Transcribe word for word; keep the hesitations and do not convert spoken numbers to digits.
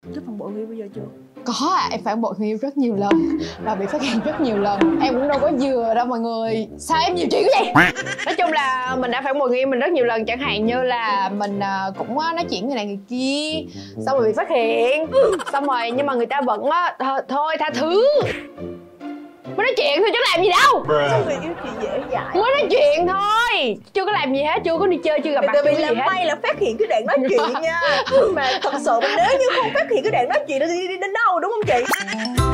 Có phản bội người yêu bao giờ chưa? Có à, em phản bội người yêu rất nhiều lần và bị phát hiện rất nhiều lần. Em cũng đâu có vừa đâu mọi người. Sao em nhiều chuyện cái gì? Nói chung là mình đã phản bội người yêu mình rất nhiều lần. Chẳng hạn như là mình cũng nói chuyện người này người kia, xong rồi bị phát hiện, xong rồi nhưng mà người ta vẫn thôi tha thứ. Mới nói chuyện thôi chứ làm gì đâu. Sao người yêu chị dễ dãi? Mới nói chuyện thôi, chưa có làm gì hết, chưa có đi chơi, chưa gặp mặt, chưa chưa bị có gì làm hết. may là phát hiện cái đoạn nói chuyện nha. Mà thật sự mà nếu như không phát hiện cái đoạn nói chuyện đó thì đi đến đâu đúng không chị?